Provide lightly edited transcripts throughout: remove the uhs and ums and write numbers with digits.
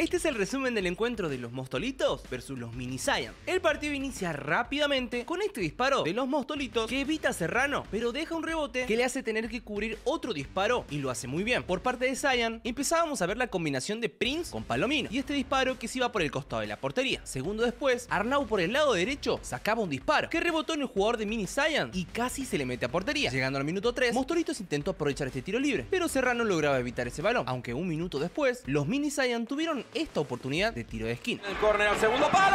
Este es el resumen del encuentro de los Mostolitos versus los Mini Saiyan. El partido inicia rápidamente con este disparo de los Mostolitos que evita a Serrano, pero deja un rebote que le hace tener que cubrir otro disparo y lo hace muy bien. Por parte de Saiyan, empezábamos a ver la combinación de Prince con Palomino y este disparo que se iba por el costado de la portería. Segundo después, Arnau por el lado derecho sacaba un disparo que rebotó en el jugador de Mini Saiyan y casi se le mete a portería. Llegando al minuto 3, Mostolitos intentó aprovechar este tiro libre, pero Serrano lograba evitar ese balón, aunque un minuto después, los Mini Saiyan tuvieron esta oportunidad de tiro de esquina. El córner al segundo palo.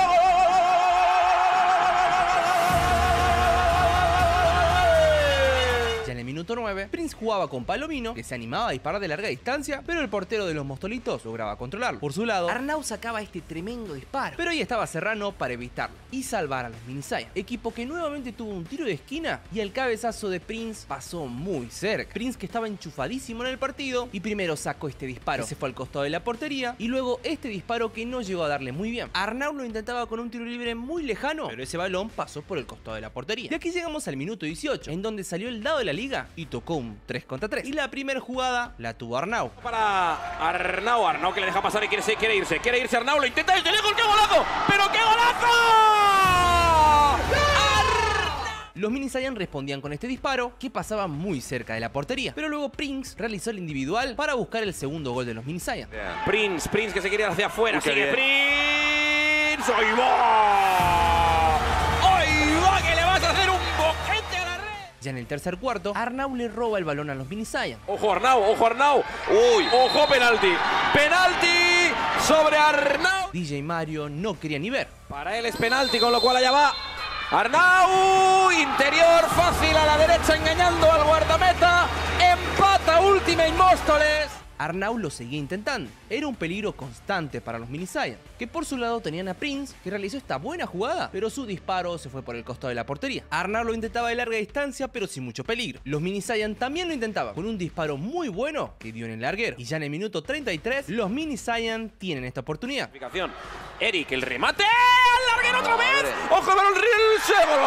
Ya en el minuto 9, Prince jugaba con Palomino, que se animaba a disparar de larga distancia, pero el portero de los Mostolitos lograba controlarlo. Por su lado, Arnau sacaba este tremendo disparo, pero ahí estaba Serrano para evitarlo y salvar a los Mini Saiyan, equipo que nuevamente tuvo un tiro de esquina y el cabezazo de Prince pasó muy cerca. Prince, que estaba enchufadísimo en el partido, y primero sacó este disparo que se fue al costado de la portería y luego este disparo que no llegó a darle muy bien. Arnau lo intentaba con un tiro libre muy lejano, pero ese balón pasó por el costado de la portería. Y aquí llegamos al minuto 18, en donde salió el dado de la liga y tocó un 3 contra 3. Y la primera jugada la tuvo Arnau. Para Arnau que le deja pasar y quiere irse Arnau, lo intenta desde lejos, ¡qué golazo! ¡Pero qué golazo! Los Mini Saiyan respondían con este disparo que pasaba muy cerca de la portería, pero luego Prince realizó el individual para buscar el segundo gol de los Mini Saiyan. Prince que se quiere ir hacia afuera, sigue Prince, ¡ahí va! ¡Ahí va, que le vas a hacer un boquete a la red! Ya en el tercer cuarto, Arnau le roba el balón a los Mini Saiyan. ¡Ojo Arnau! ¡Uy! ¡Ojo, penalti! ¡Penalti sobre Arnau! DJ Mario no quería ni ver. Para él es penalti, con lo cual allá va Arnau, interior fácil a la derecha engañando al guardameta, empata Ultimate Móstoles. Arnau lo seguía intentando, era un peligro constante para los Mini Saiyan, que por su lado tenían a Prince, que realizó esta buena jugada, pero su disparo se fue por el costado de la portería. Arnau lo intentaba de larga distancia, pero sin mucho peligro. Los Mini Saiyan también lo intentaban, con un disparo muy bueno que dio en el larguero. Y ya en el minuto 33, los Mini Saiyan tienen esta oportunidad. Eric, el remate, al larguero otra vez, ojo para el Riel, gol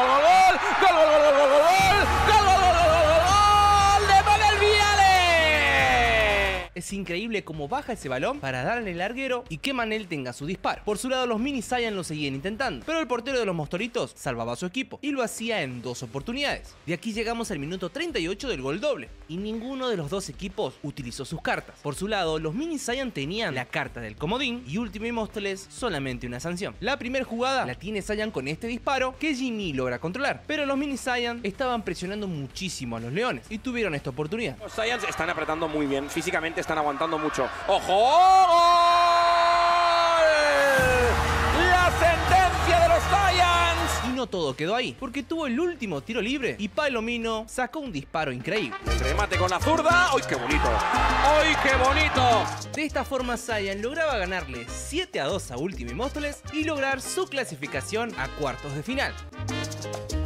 de Manel Viale. Es increíble cómo baja ese balón para dar en el larguero y que Manel tenga su disparo. Por su lado, los Mini Saiyan lo seguían intentando, pero el portero de los Mostolitos salvaba a su equipo y lo hacía en 2 oportunidades. De aquí llegamos al minuto 38 del gol doble y ninguno de los dos equipos utilizó sus cartas. Por su lado, los Mini Saiyan tenían la carta del comodín y Ultimate Móstoles solamente una sanción. La primera jugada la tiene Saiyan con este disparo que Jimmy logra controlar, pero los Mini Saiyan estaban presionando muchísimo a los leones y tuvieron esta oportunidad. Los Saiyans están apretando muy bien, físicamente están aguantando mucho. ¡Ojo! ¡Gol! ¡La sentencia de los Saiyans! Y no todo quedó ahí, porque tuvo el último tiro libre y Palomino sacó un disparo increíble. El remate con la zurda. ¡Ay, qué bonito! ¡Ay, qué bonito! De esta forma, Saiyan lograba ganarle 7-2 a Ultimate Móstoles y lograr su clasificación a cuartos de final.